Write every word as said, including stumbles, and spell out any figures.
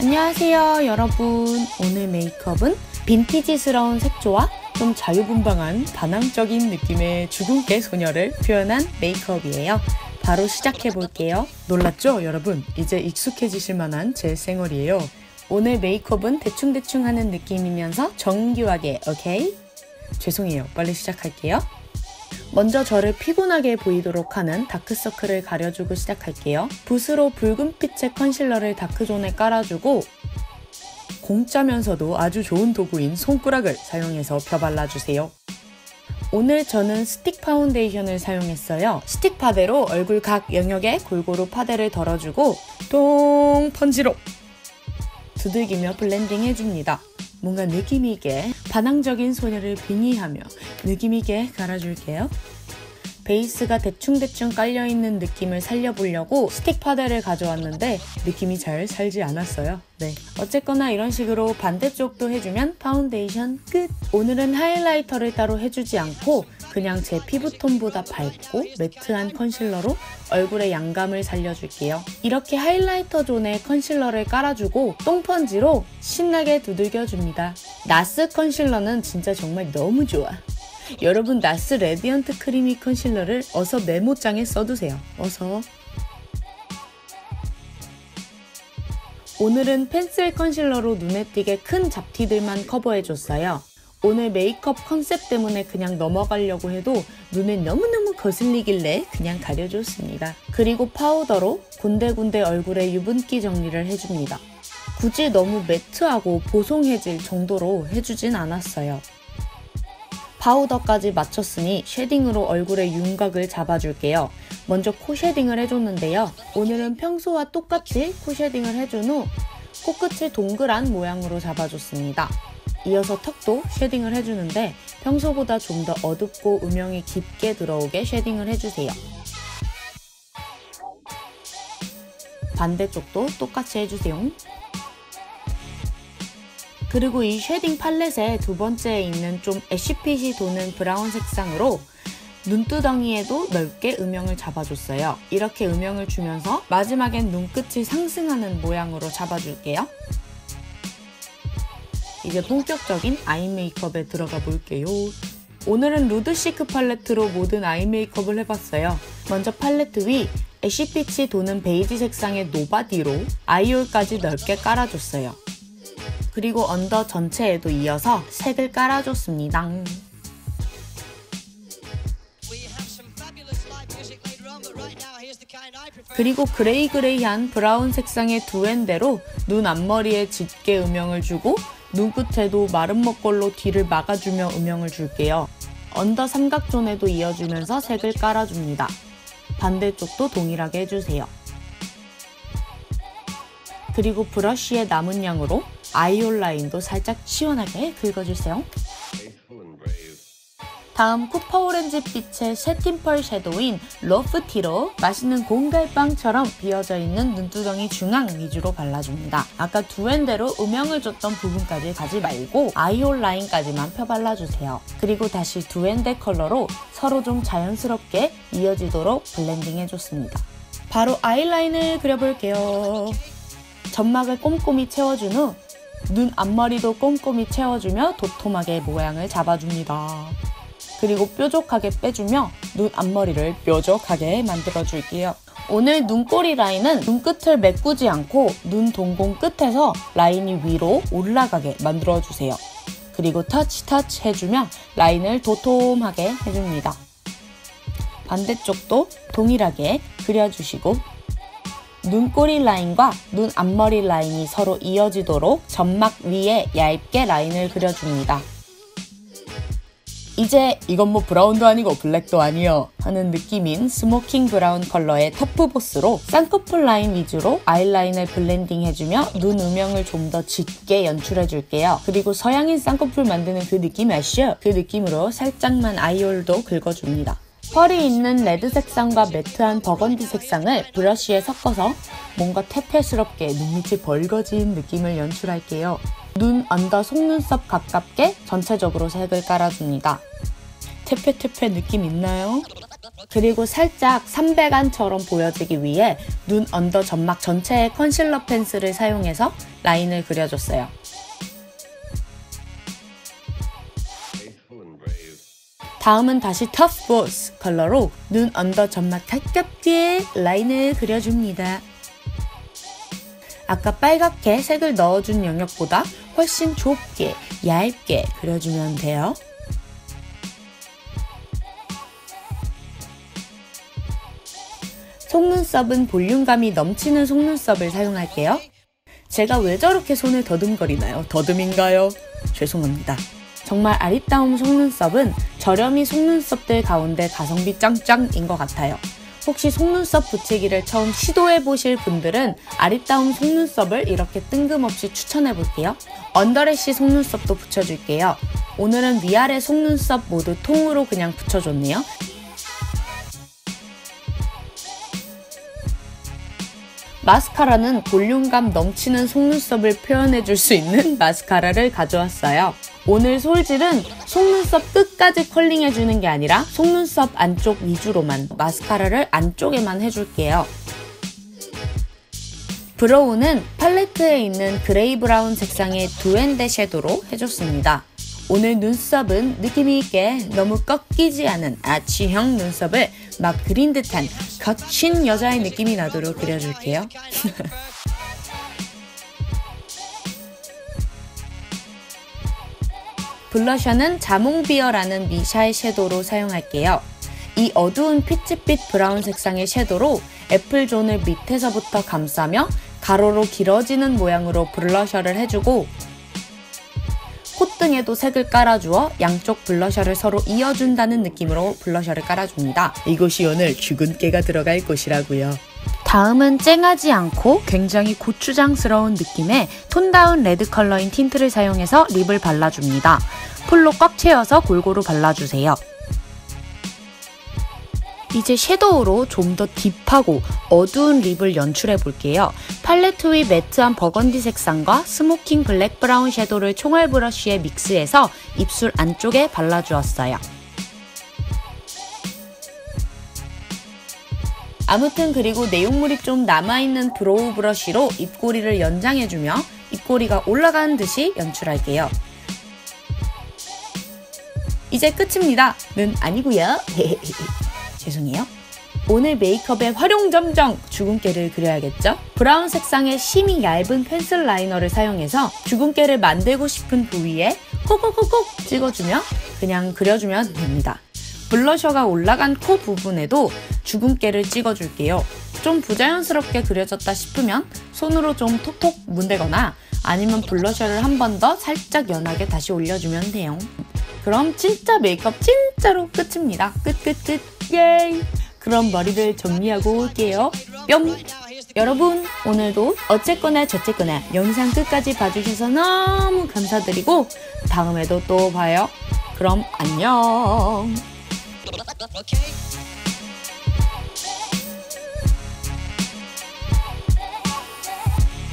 안녕하세요 여러분. 오늘 메이크업은 빈티지스러운 색조와 좀 자유분방한 반항적인 느낌의 주근깨 소녀를 표현한 메이크업이에요. 바로 시작해볼게요. 놀랐죠 여러분? 이제 익숙해지실 만한 제 생얼이에요. 오늘 메이크업은 대충대충 하는 느낌이면서 정교하게, 오케이? 죄송해요. 빨리 시작할게요. 먼저 저를 피곤하게 보이도록 하는 다크서클을 가려주고 시작할게요. 붓으로 붉은빛의 컨실러를 다크존에 깔아주고 공짜면서도 아주 좋은 도구인 손가락을 사용해서 펴발라주세요. 오늘 저는 스틱 파운데이션을 사용했어요. 스틱 파데로 얼굴 각 영역에 골고루 파데를 덜어주고 똥 펀지로 두들기며 블렌딩 해줍니다. 뭔가 느낌있게 반항적인 소녀를 빙의하며 느낌있게 갈아줄게요. 베이스가 대충대충 깔려있는 느낌을 살려보려고 스틱 파데를 가져왔는데 느낌이 잘 살지 않았어요. 네, 어쨌거나 이런 식으로 반대쪽도 해주면 파운데이션 끝! 오늘은 하이라이터를 따로 해주지 않고 그냥 제 피부톤보다 밝고 매트한 컨실러로 얼굴의 양감을 살려줄게요. 이렇게 하이라이터 존에 컨실러를 깔아주고 똥펀지로 신나게 두들겨줍니다. 나스 컨실러는 진짜 정말 너무 좋아. 여러분 나스 레디언트 크리미 컨실러를 어서 메모장에 써두세요. 어서. 오늘은 펜슬 컨실러로 눈에 띄게 큰 잡티들만 커버해줬어요. 오늘 메이크업 컨셉 때문에 그냥 넘어가려고 해도 눈에 너무너무 거슬리길래 그냥 가려줬습니다. 그리고 파우더로 군데군데 얼굴에 유분기 정리를 해줍니다. 굳이 너무 매트하고 보송해질 정도로 해주진 않았어요. 파우더까지 맞췄으니 쉐딩으로 얼굴의 윤곽을 잡아줄게요. 먼저 코 쉐딩을 해줬는데요. 오늘은 평소와 똑같이 코 쉐딩을 해준 후 코끝을 동그란 모양으로 잡아줬습니다. 이어서 턱도 쉐딩을 해주는데 평소보다 좀 더 어둡고 음영이 깊게 들어오게 쉐딩을 해주세요. 반대쪽도 똑같이 해주세요. 그리고 이 쉐딩 팔렛의 두 번째에 있는 좀 애쉬빛이 도는 브라운 색상으로 눈두덩이에도 넓게 음영을 잡아줬어요. 이렇게 음영을 주면서 마지막엔 눈끝이 상승하는 모양으로 잡아줄게요. 이제 본격적인 아이 메이크업에 들어가 볼게요. 오늘은 루드시크 팔레트로 모든 아이 메이크업을 해봤어요. 먼저 팔레트 위 애쉬빛이 도는 베이지 색상의 노바디로 아이홀까지 넓게 깔아줬어요. 그리고 언더 전체에도 이어서 색을 깔아줬습니다. 그리고 그레이그레이한 브라운 색상의 두앤대로 눈 앞머리에 짙게 음영을 주고 눈끝에도 마른 먹걸로 뒤를 막아주며 음영을 줄게요. 언더 삼각존에도 이어주면서 색을 깔아줍니다. 반대쪽도 동일하게 해주세요. 그리고 브러쉬의 남은 양으로 아이홀 라인도 살짝 시원하게 긁어주세요. 다음 쿠파 오렌지 빛의 쉐틴펄 섀도우인 러프티로 맛있는 공갈빵처럼 비어져 있는 눈두덩이 중앙 위주로 발라줍니다. 아까 두앤대로 음영을 줬던 부분까지 가지 말고 아이홀 라인까지만 펴 발라주세요. 그리고 다시 두앤대 컬러로 서로 좀 자연스럽게 이어지도록 블렌딩 해줬습니다. 바로 아이라인을 그려볼게요. 점막을 꼼꼼히 채워준 후 눈 앞머리도 꼼꼼히 채워주며 도톰하게 모양을 잡아줍니다. 그리고 뾰족하게 빼주며 눈 앞머리를 뾰족하게 만들어줄게요. 오늘 눈꼬리 라인은 눈끝을 메꾸지 않고 눈 동공 끝에서 라인이 위로 올라가게 만들어주세요. 그리고 터치 터치 해주며 라인을 도톰하게 해줍니다. 반대쪽도 동일하게 그려주시고 눈꼬리 라인과 눈 앞머리 라인이 서로 이어지도록 점막 위에 얇게 라인을 그려줍니다. 이제 이건 뭐 브라운도 아니고 블랙도 아니요 하는 느낌인 스모킹 브라운 컬러의 터프보스로 쌍꺼풀 라인 위주로 아이라인을 블렌딩 해주며 눈 음영을 좀 더 짙게 연출해줄게요. 그리고 서양인 쌍꺼풀 만드는 그 느낌 아시죠? 그 느낌으로 살짝만 아이홀도 긁어줍니다. 펄이 있는 레드 색상과 매트한 버건디 색상을 브러쉬에 섞어서 뭔가 퇴폐스럽게 눈밑이 벌거진 느낌을 연출할게요. 눈 언더 속눈썹 가깝게 전체적으로 색을 깔아줍니다. 퇴폐퇴폐 느낌 있나요? 그리고 살짝 삼백안처럼 보여지기 위해 눈 언더 점막 전체에 컨실러 펜슬을 사용해서 라인을 그려줬어요. 다음은 다시 터프 보스 컬러로 눈 언더 점막 가깝게 라인을 그려줍니다. 아까 빨갛게 색을 넣어준 영역보다 훨씬 좁게 얇게 그려주면 돼요. 속눈썹은 볼륨감이 넘치는 속눈썹을 사용할게요. 제가 왜 저렇게 손을 더듬거리나요? 더듬인가요? 죄송합니다. 정말 아리따움 속눈썹은 저렴이 속눈썹들 가운데 가성비 짱짱인 것 같아요. 혹시 속눈썹 붙이기를 처음 시도해보실 분들은 아리따움 속눈썹을 이렇게 뜬금없이 추천해볼게요. 언더래쉬 속눈썹도 붙여줄게요. 오늘은 위아래 속눈썹 모두 통으로 그냥 붙여줬네요. 마스카라는 볼륨감 넘치는 속눈썹을 표현해줄 수 있는 마스카라를 가져왔어요. 오늘 솔질은 속눈썹 끝까지 컬링해주는 게 아니라 속눈썹 안쪽 위주로만 마스카라를 안쪽에만 해줄게요. 브로우는 팔레트에 있는 그레이 브라운 색상의 두앤데 섀도우로 해줬습니다. 오늘 눈썹은 느낌있게 너무 꺾이지 않은 아치형 눈썹을 막 그린 듯한 거친 여자의 느낌이 나도록 그려줄게요. 블러셔는 자몽비어라는 미샤의 섀도우로 사용할게요. 이 어두운 피치빛 브라운 색상의 섀도우로 애플존을 밑에서부터 감싸며 가로로 길어지는 모양으로 블러셔를 해주고 콧등에도 색을 깔아주어 양쪽 블러셔를 서로 이어준다는 느낌으로 블러셔를 깔아줍니다. 이곳이 오늘 주근깨가 들어갈 곳이라고요. 다음은 쨍하지 않고 굉장히 고추장스러운 느낌의 톤다운 레드 컬러인 틴트를 사용해서 립을 발라줍니다. 풀로 꽉 채워서 골고루 발라주세요. 이제 섀도우로 좀 더 딥하고 어두운 립을 연출해 볼게요. 팔레트 위 매트한 버건디 색상과 스모킹 블랙 브라운 섀도우를 총알 브러쉬에 믹스해서 입술 안쪽에 발라주었어요. 아무튼 그리고 내용물이 좀 남아있는 브로우 브러쉬로 입꼬리를 연장해주며 입꼬리가 올라가는 듯이 연출할게요. 이제 끝입니다. 는 아니고요. 죄송해요. 오늘 메이크업의 활용점정 주근깨를 그려야겠죠? 브라운 색상의 심이 얇은 펜슬 라이너를 사용해서 주근깨를 만들고 싶은 부위에 콕콕콕콕 찍어주며 그냥 그려주면 됩니다. 블러셔가 올라간 코 부분에도 주근깨를 찍어줄게요. 좀 부자연스럽게 그려졌다 싶으면 손으로 좀 톡톡 문대거나 아니면 블러셔를 한 번 더 살짝 연하게 다시 올려주면 돼요. 그럼 진짜 메이크업 진짜로 끝입니다. 끝 끝 끝 예이! 그럼 머리를 정리하고 올게요. 뿅! 여러분 오늘도 어쨌거나 저쨌거나 영상 끝까지 봐주셔서 너무 감사드리고 다음에도 또 봐요. 그럼 안녕! Okay.